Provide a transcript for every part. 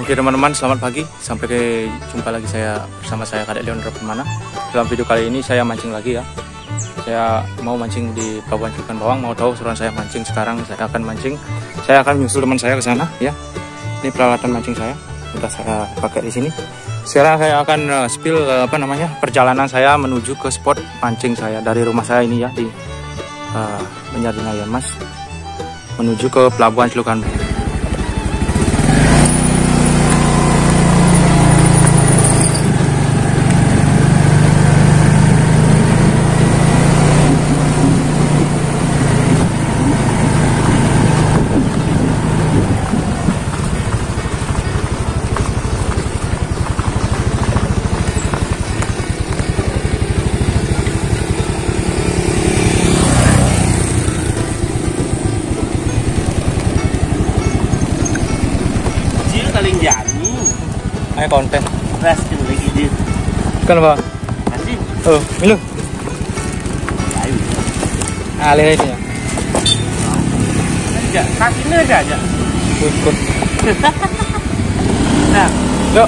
Oke teman-teman, selamat pagi. Sampai jumpa lagi bersama saya Kadek Leon Permana. Dalam video kali ini saya mancing lagi ya. Saya mau mancing di Pelabuhan Cilekan Bawang. Mau tahu suruhan saya mancing sekarang? Saya akan mancing. Saya akan menyusul teman saya ke sana ya. Ini peralatan mancing saya. Sudah saya pakai di sini. Sekarang saya akan spill perjalanan saya menuju ke spot mancing saya dari rumah saya ini ya di Menyadinaya Mas menuju ke Pelabuhan Cilekan Bawang. Ayo konten. Ras kan lagi dia. Kan apa? Masih. Milu. Ayo. Alih ini ya. Aja, kakinya aja. Ikut. Nah, yuk.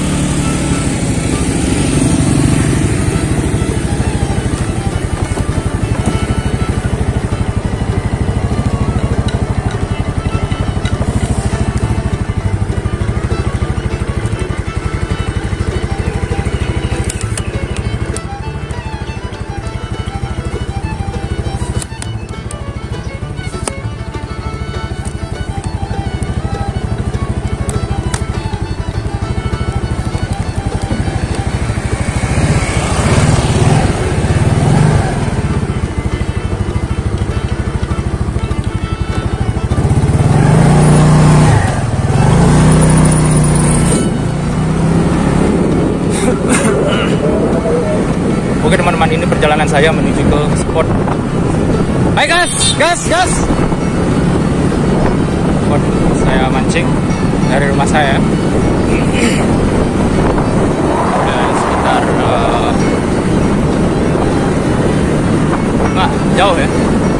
Oke teman-teman, ini perjalanan saya menuju ke spot. Hai gas. Spot saya mancing dari rumah saya. Dan sekitar nggak jauh ya.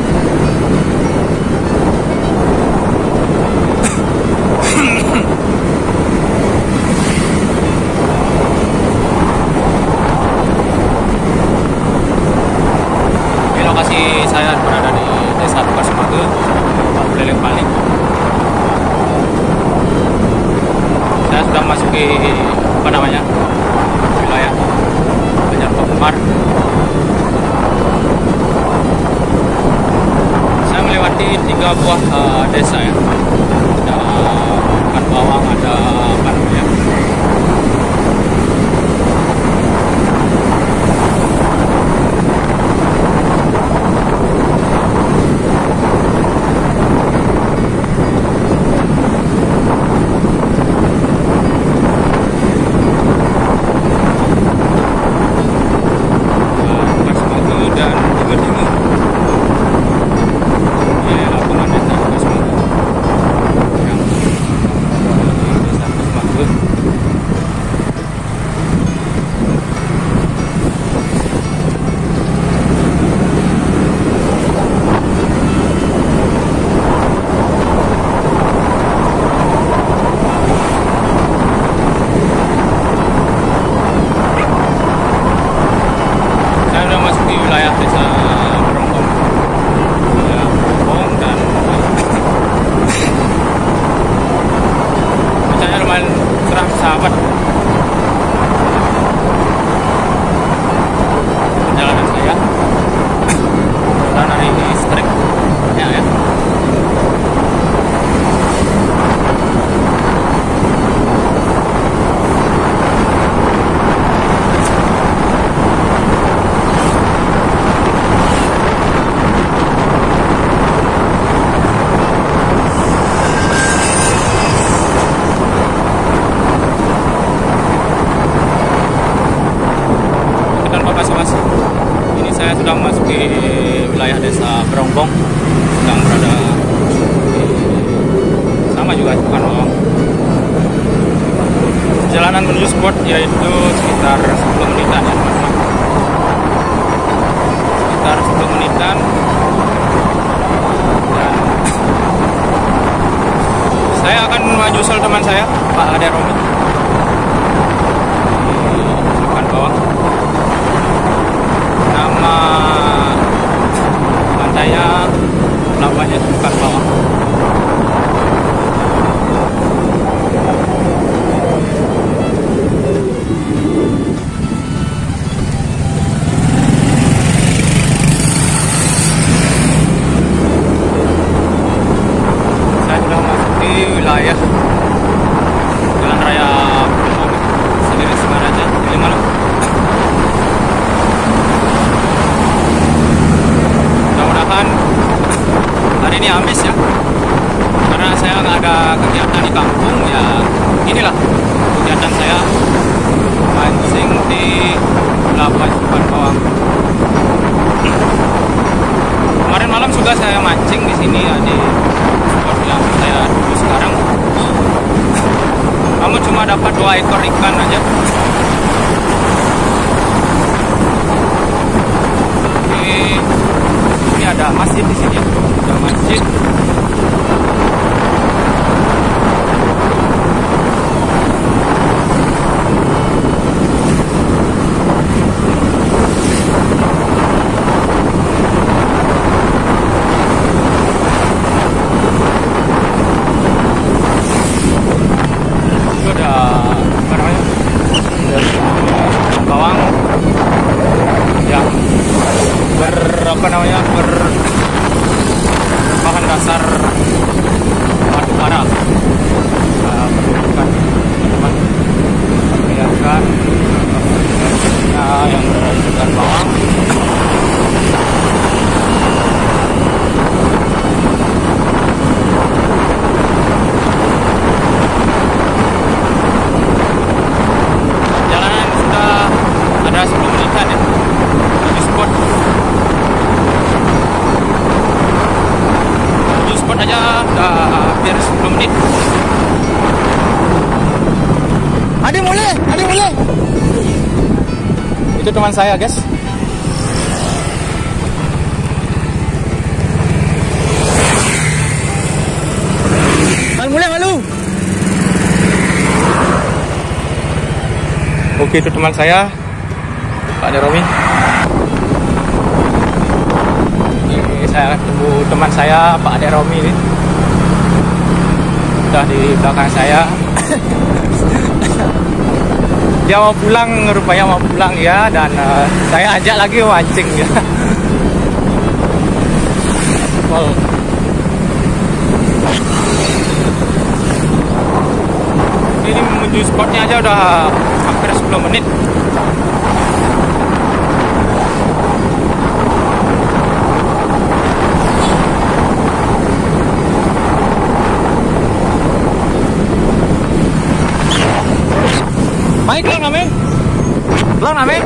Lokasi saya berada di Desa Tukar Semangge, Leleng Paling. Saya sudah memasuki wilayah Banjar Pemar. Saya melewati 3 buah desa ya. Ada Cilekan Bawang, ada sudah memasuki wilayah Desa Berongbong, sedang berada sama juga Cilekan Bawang. Perjalanan menuju spot yaitu sekitar 10 menitan ya teman-teman. Sekitar 10 menitan. Dan saya akan maju menyusul teman saya Pak Ade Romi di Sukan Bawang. Nama pantainya Pelabuhannya Sukan Bawang. Wilayah Jalan Raya sendiri Singaraja, Gilimanuk. Mudah-mudahan hari ini habis ya, karena saya nggak ada kegiatan di kampung ya. Inilah kegiatan saya mancing di Pelabuhan Sukan Bawang. Kemarin malam juga saya mancing di sini ya, di spot yang saya dulu sekarang. Kamu cuma dapat 2 ekor ikan aja. Ini ada masjid di sini. Ada masjid. Berbahan dasar batu bara. Perlukan teman-teman perlihatkan yang berada bawang. Jalanan sudah ada 10 menitan ya di spot. Spot aja udah hampir 10 menit. Ade boleh. Itu teman saya, guys. Mulai malu. Oke, itu teman saya Pak Ade Romi. Saya tunggu teman saya Pak Ade Romi ini. Udah di belakang saya. Dia mau pulang, rupanya mau pulang ya, dan saya ajak lagi mancing ya. Wow. Ini menuju spotnya aja udah hampir 10 menit. Baik, lang namin.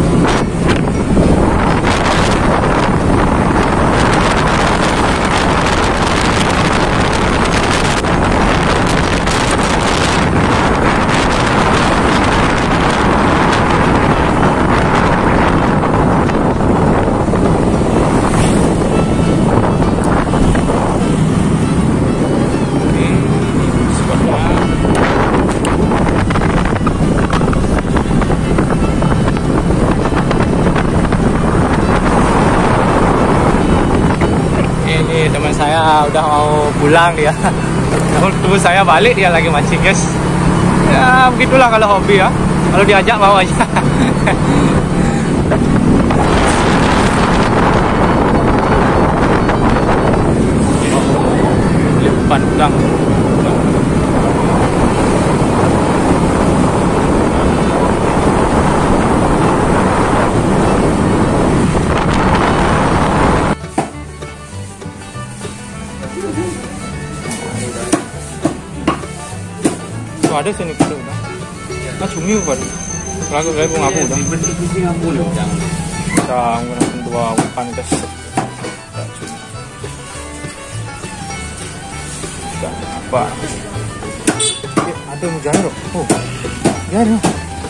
Teman saya udah mau pulang dia. Tunggu saya balik, dia lagi mancing, guys. Ya begitulah kalau hobi ya. Kalau diajak mau aja. Umpan udang. Ada sini kita udah. Nah cumi baru. Lagu ngapu udah. Bentuk ngapu loh, jangan. Kita menggunakan 2 umpan, guys. Dan apa? Ada mujair loh. Oh, mujair.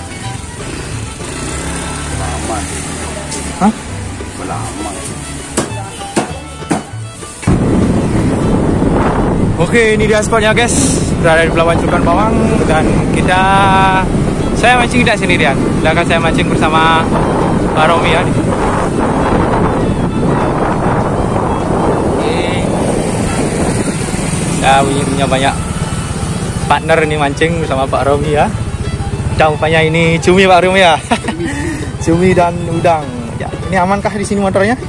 Lama. Hah? Lama. Oke, ini dia spotnya guys, berada di Pelabuhan Cukan Bawang dan saya mancing tidak sendirian, sedangkan saya mancing bersama Pak Romi ya. Ya, punya banyak partner ini mancing bersama Pak Romi ya. Dan rupanya ini cumi Pak Romi ya. Cumi dan udang. Ya, ini amankah di sini motornya?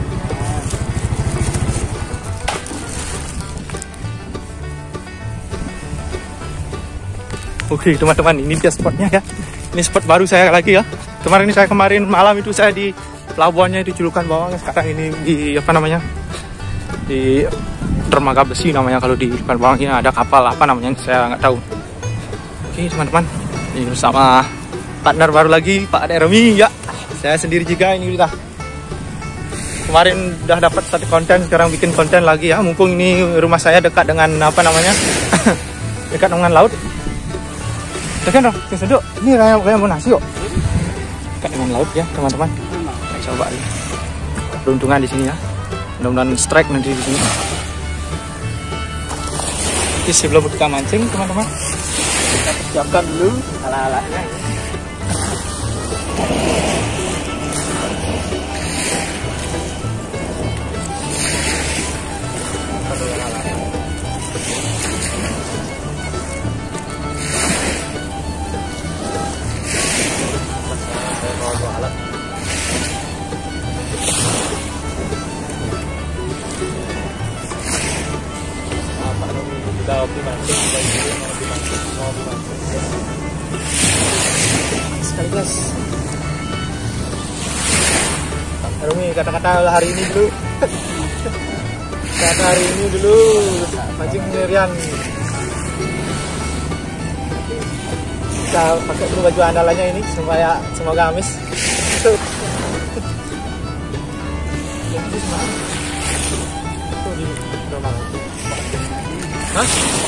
Oke teman-teman, ini dia spotnya ya. Ini spot baru saya lagi ya. Kemarin malam itu saya di pelabuhannya di Celukan Bawang. Sekarang ini di apa namanya? Di dermaga besi namanya kalau di Celukan Bawang. Ini ada kapal apa namanya? Saya nggak tahu. Oke teman-teman, ini bersama partner baru lagi Pak Romi ya. Saya sendiri juga ini udah. Kemarin udah dapat satu konten, sekarang bikin konten lagi ya. Mumpung ini rumah saya dekat dengan apa namanya? Dekat dengan laut. Tekan dong, seduk. Ini kayak mau nasi kok. Dekat dengan laut ya, teman-teman. Coba lihat. Peruntungan di sini ya. Mudah-mudahan strike nanti di sini. Oke, sebelum kita mancing, teman-teman, kita persiapkan dulu ala-alanya. Sekali guys. Romi kata-kata hari ini dulu. Kata hari ini dulu mancing sendirian. Kita pakai dulu baju andalannya ini supaya semoga amis. Hah?